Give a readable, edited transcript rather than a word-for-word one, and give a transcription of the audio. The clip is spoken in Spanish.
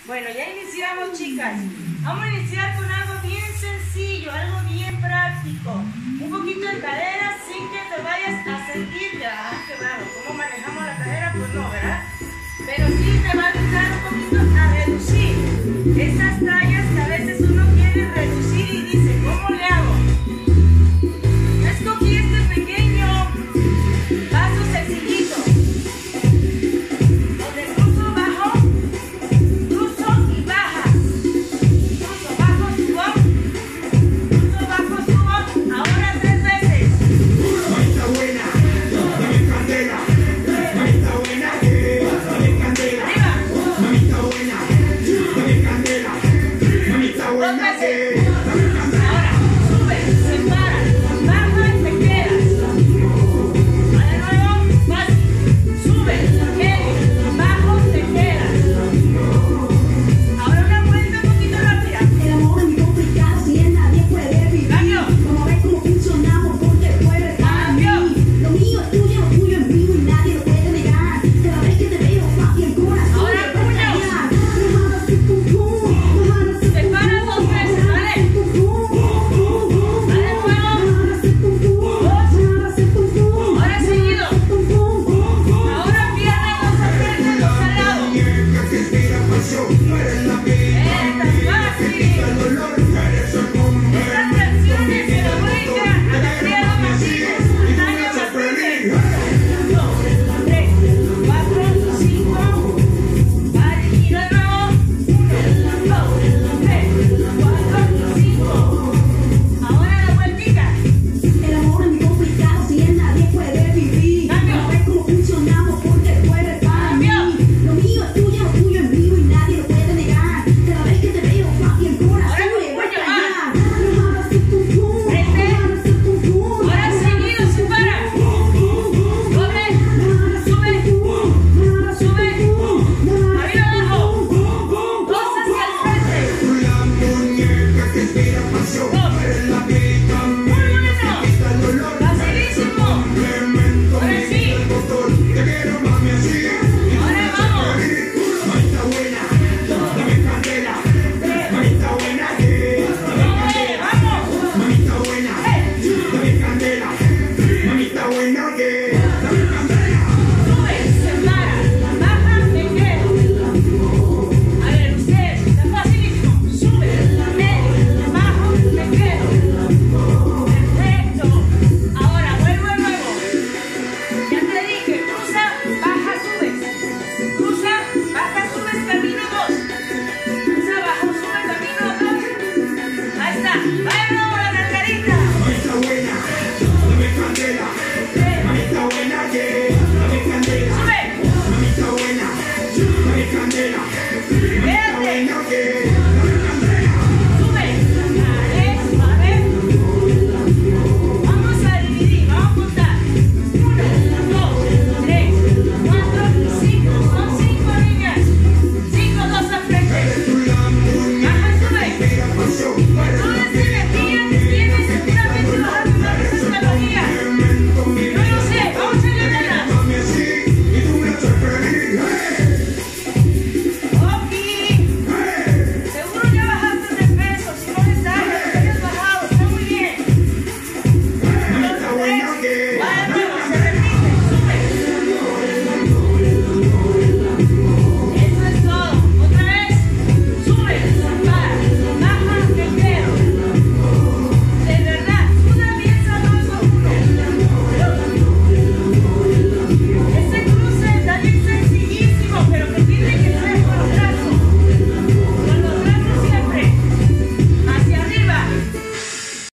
Bueno, ya iniciamos, chicas. Vamos a iniciar con algo bien sencillo, algo bien práctico. Un poquito de cadera sin que te vayas a sentir ya. ¡Ah, qué raro! ¿Cómo manejamos la cadera? Pues no, ¿verdad? Pero sí te va a ayudar un poquito a reducir esas tallas que a veces uno quiere reducir y dice, ¿cómo le hago? Escogí este pequeño paso sencillito, donde cruzo bajo, cruzo y baja, cruzo bajo, subo, cruzo bajo, subo, ahora 3 veces. Mamita buena, dame candela, mamita buena, dame candela, Arriba. mamita buena, dame candela, mamita buena, 2 veces. dame candela. Ahora, sube, se para, baja y te quedas. De nuevo, fácil. Sube, heavy, bajo, te quedas. Ahora una vuelta un poquito rápida. El amor es muy complicado si en nadie puede vivir. Cambio. Vamos a ver cómo funcionamos porque puede estar en Cambio. mí. Lo mío es tuyo es mío y nadie lo puede negar. Cada vez que te veo, papi, el corazón Ahora, te puede puño. estallar. Bajada así, pum, pum. Bajada así, Se pum, para pum. 2 veces, ¿vale? Pum, pum, pum, pum. Vale, fuego. Bajada así, pum, pum. Bajada así, pum, pum. Ahora seguido. Pum, pum, pum. Ahora pierna, 2 al frente, 2 al lado. Que te inspira pasión, tú eres la piel.